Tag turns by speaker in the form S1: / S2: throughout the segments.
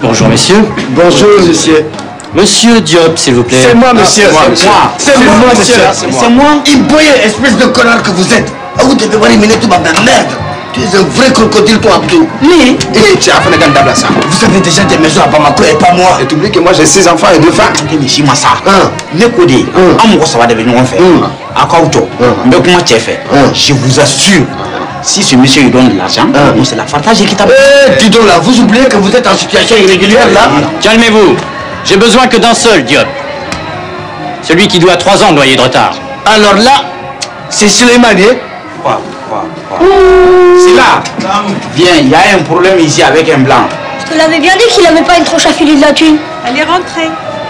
S1: Bonjour, messieurs.
S2: Bonjour, monsieur.
S1: Monsieur Diop, s'il vous plaît.
S2: C'est moi, monsieur.
S3: C'est moi, monsieur.
S1: C'est moi.
S3: Imboye, espèce de connard que vous êtes. Ah, vous devez voir éliminer tout ma merde. Tu es un vrai crocodile, toi, Abdou.
S2: Lui,
S3: tu as fait le gars ça. Vous avez déjà des maisons à Bamako et pas moi.
S2: et t'oublies que moi j'ai 6 enfants et 2 femmes.
S3: Mais si moi ça. Ne codez. On ça va devenir un fait. À Kauto. Mais comment tu as fait? Je vous assure. Si ce monsieur lui donne de l'argent, c'est la partage équitable. Dis donc là, vous oubliez que vous êtes en situation irrégulière là.
S1: Calmez-vous. J'ai besoin que d'un seul, Diop. Celui qui doit 3 ans de loyer de retard.
S3: Alors là, c'est Suleiman, Quoi? C'est là. Viens, il y a un problème ici avec un blanc.
S4: Je te l'avais bien dit qu'il n'avait pas une tranche à filer de la thune.
S5: Elle est rentrée.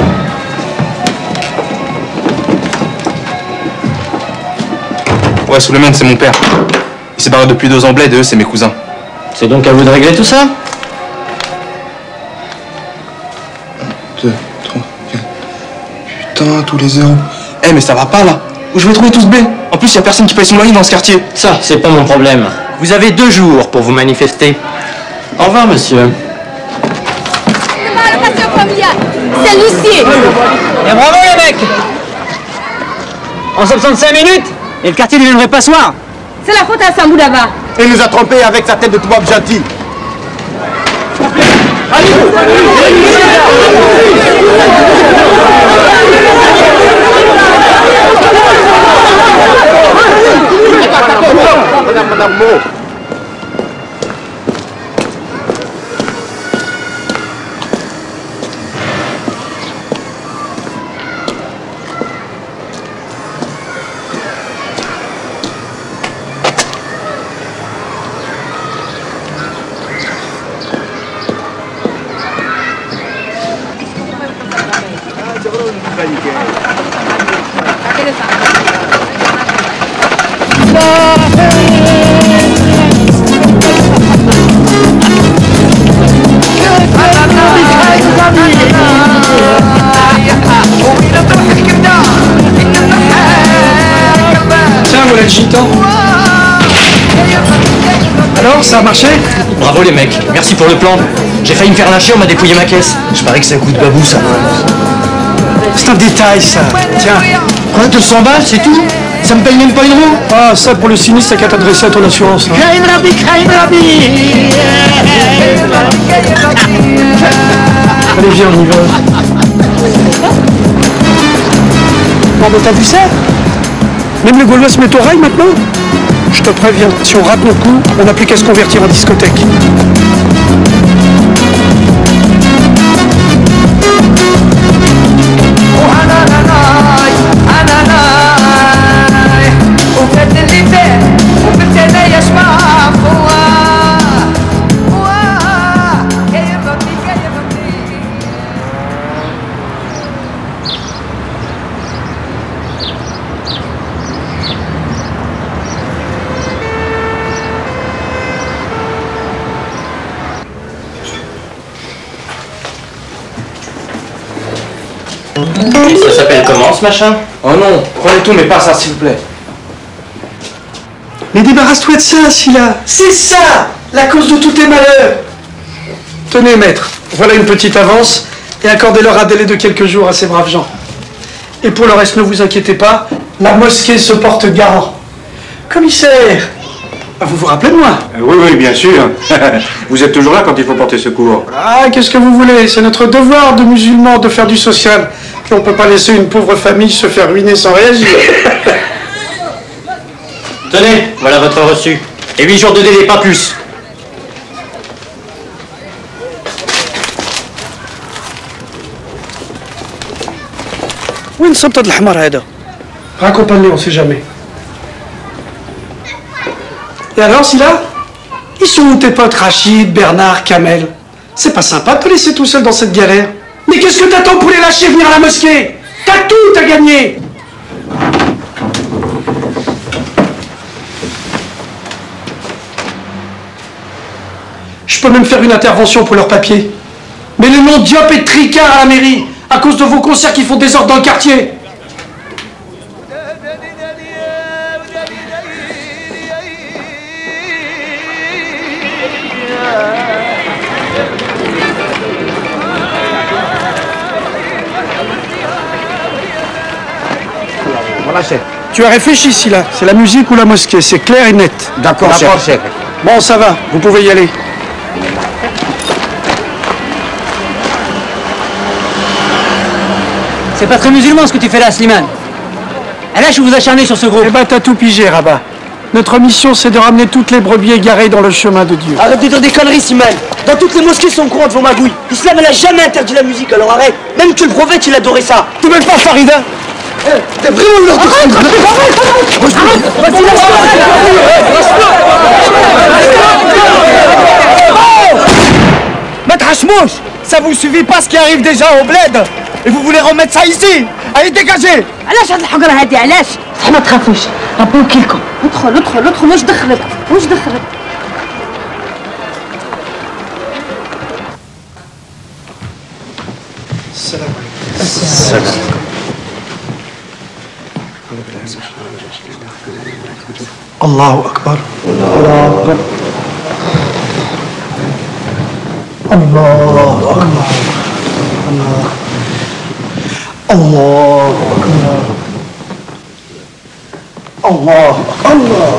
S6: Ouais, Suleiman, c'est mon père. Il s'est barré depuis 2 ans au bled et eux, c'est mes cousins.
S1: C'est donc à vous de régler tout ça?
S6: 1, 2, 3, 4. Putain, tous les zéros. Eh, mais ça va pas là. Où je vais trouver tout ce blé? En plus, y a personne qui paye son loyer dans ce quartier.
S1: Ça, c'est pas mon problème. Vous avez 2 jours pour vous manifester. Au revoir, monsieur.
S4: C'est Lucie.
S1: Et bravo, les mecs! En 65 minutes, et le quartier deviendrait passoire.
S5: C'est la faute à Sambou là-bas.
S2: Il nous a trompés avec sa tête de toubab gentil. Madame Mo.
S7: Tiens, voilà le gitan. Alors, ça a marché?
S1: Bravo, les mecs. Merci pour le plan. J'ai failli me faire lâcher, on m'a dépouillé ma caisse.
S7: Je parie que c'est un coup de babou, ça. C'est un détail, ça. Tiens.
S1: Quoi, 200 balles, c'est tout? Ça me paye même pas une roue?
S7: Ah, ça, pour le sinistre, t'as qu'à t'adresser à ton assurance. Hein. Allez, viens, on y va. Bon, mais t'as vu ça? Même le Gaulois se met au rail maintenant? Je te préviens, si on rate notre coup, on n'a plus qu'à se convertir en discothèque.
S1: Et ça s'appelle comment, ce machin?
S6: Oh non, prenez tout, mais pas ça, s'il vous plaît.
S7: Mais débarrasse-toi de ça, Scylla. C'est ça, la cause de tous tes malheurs. Tenez, maître, voilà une petite avance et accordez-leur un délai de quelques jours à ces braves gens. Et pour le reste, ne vous inquiétez pas, la mosquée se porte garant. Commissaire, vous vous rappelez de moi?
S2: Oui, oui, bien sûr. Vous êtes toujours là quand il faut porter secours.
S7: Ah, qu'est-ce que vous voulez? C'est notre devoir de musulmans de faire du social. Puis on peut pas laisser une pauvre famille se faire ruiner sans réagir.
S1: Tenez, voilà votre reçu. Et 8 jours de délai, pas plus.
S7: وين صبت الحمار هذا؟ Raccompagne-les, on sait jamais. Et alors, Scylla? Ils sont où tes potes Rachid, Bernard, Kamel? C'est pas sympa de te laisser tout seul dans cette galère. Mais qu'est-ce que t'attends pour les lâcher venir à la mosquée? T'as tout à gagner! Je peux même faire une intervention pour leurs papiers. Mais le nom Diop est tricard à la mairie, à cause de vos concerts qui font désordre dans le quartier.
S3: Voilà, chef.
S7: Tu as réfléchi, Silla. C'est la musique ou la mosquée, c'est clair et net.
S3: D'accord, chef.
S7: Bon, ça va, vous pouvez y aller.
S1: C'est pas très musulman ce que tu fais là, Slimane. Et là, je vous acharné sur ce groupe.
S7: Eh ben, t'as tout pigé, Rabat. Notre mission, c'est de ramener toutes les brebis égarées dans le chemin de Dieu.
S8: Arrête de dire des conneries, Slimane. Dans toutes les mosquées sont au courant de vos magouilles. L'islam, elle a jamais interdit la musique, alors arrête. Même que le prophète, il adorait ça.
S7: T'es même pas Farida.
S8: T'es vraiment le
S3: Maître Hachmouch, ça vous suffit pas ce qui arrive déjà au bled. Et vous voulez remettre ça ici. Allez, dégagez.
S5: علاش هاد الحقره هادي علاش؟
S8: صح ما تخافوش، ربي وكيلكم.
S5: ادخل واش دخلك؟ واش دخلك؟
S7: الله أكبر. الله أكبر. الله أكبر. الله أكبر. الله أكبر.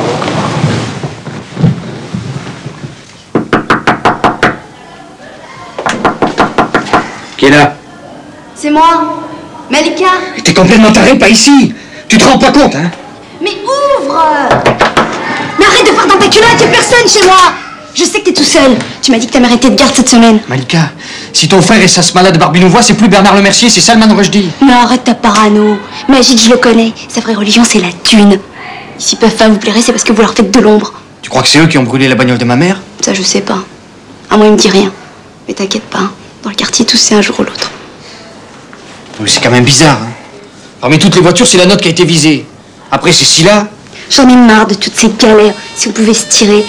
S2: Qui est là?
S4: C'est moi, Malika.
S3: T'es complètement taré, pas ici. Tu te rends pas compte, hein?
S4: Mais ouvre! Mais arrête de faire dans ta culotte, y'a personne chez moi. Je sais que t'es tout seul. Tu m'as dit que ta mère était de garde cette semaine.
S3: Malika, si ton frère et sa malade Barbinouvois, c'est plus Bernard Le Mercier, c'est Salman Rushdie.
S4: Non, arrête ta parano. Magid, je le connais. Sa vraie religion, c'est la thune. S'ils peuvent pas vous plaire, c'est parce que vous leur faites de l'ombre.
S3: Tu crois que c'est eux qui ont brûlé la bagnole de ma mère?
S4: Ça, je sais pas. À moi, il me dit rien. Mais t'inquiète pas. Dans le quartier, tous, c'est un jour ou l'autre.
S3: Mais c'est quand même bizarre, hein. Parmi toutes les voitures, c'est la nôtre qui a été visée. Après, c'est Silla.
S4: J'en ai marre de toutes ces galères. Si vous pouvez se tirer.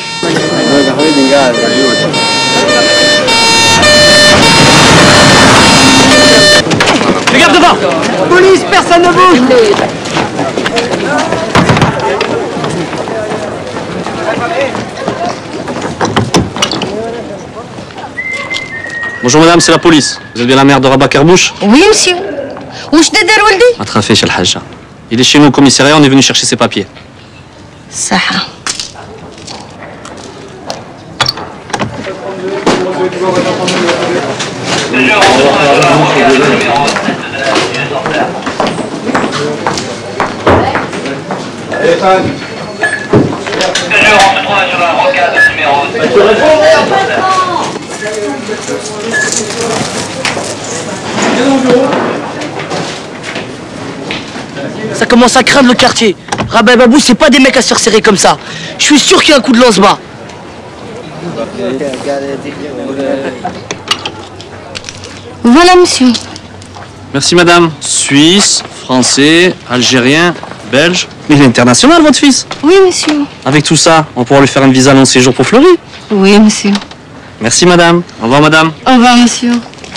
S1: Regarde devant.
S8: Police, personne ne bouge.
S9: Bonjour madame, c'est la police. Vous êtes bien la mère de Rabat Kerbouche?
S5: Oui monsieur. واش دار ولدي؟
S9: ما تخافيش الحاجة. Il est chez nous au commissariat, on est venu chercher ses papiers.
S5: صحة.
S8: Ça commence à craindre le quartier. Rabat et Babou, c'est pas des mecs à se resserrer comme ça. Je suis sûr qu'il y a un coup de lance-bas.
S5: Voilà monsieur.
S9: Merci madame. Suisse, français, algérien, belge. Mais il est international votre fils.
S5: Oui monsieur.
S9: Avec tout ça, on pourra lui faire un visa long séjour pour Fleury.
S5: Oui monsieur.
S9: Merci madame. Au revoir madame.
S5: Au revoir monsieur.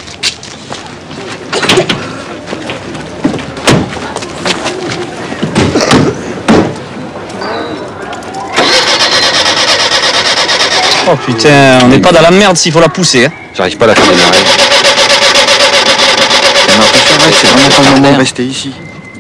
S9: Oh putain, on n'est pas dans la merde s'il faut la pousser. Hein.
S2: J'arrive pas à la faire démarrer. J'ai l'impression, mec, c'est vraiment pas le moment de rester ici.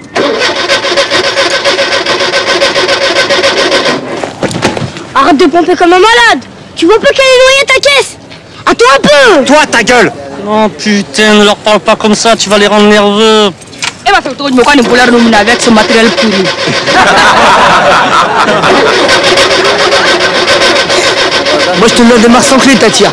S4: Arrête de pomper comme un malade. Tu vois pas qu'elle est noyée ta caisse? Attends un peu.
S3: Toi, ta gueule!
S9: Oh putain, ne leur parle pas comme ça, tu vas les rendre nerveux.
S5: Eh ben, faut me connaître pour la rumine avec ce matériel pourri.
S8: Moi, je te le démarre sans clé, Tatia.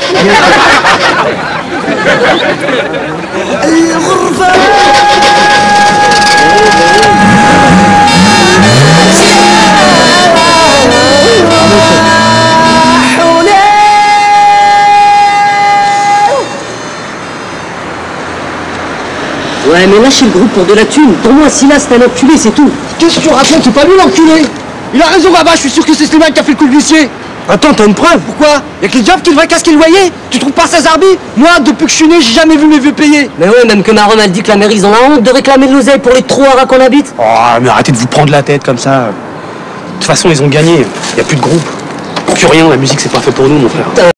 S8: Ouais, mais lâchez le groupe pour de la thune. Pour moi, Silla, c'est un enculé, c'est tout. Qu'est-ce que tu racontes? C'est pas lui l'enculé. Il a raison, Rabat, je suis sûr que c'est Slimane qui a fait le coup de l'huissier. Attends, t'as une preuve? Pourquoi? Y'a que les diables qui devraient casquer le loyer. Tu trouves pas ça zarbi? Moi, depuis que je suis né, j'ai jamais vu mes vieux payer. Mais ouais, même que Maron a dit que la mairie, ils ont la honte de réclamer de l'oseille pour les trous à qu'on habite.
S6: Oh, mais arrêtez de vous prendre la tête comme ça. De toute façon, ils ont gagné. Y a plus de groupe. Plus rien, la musique, c'est pas fait pour nous, mon frère.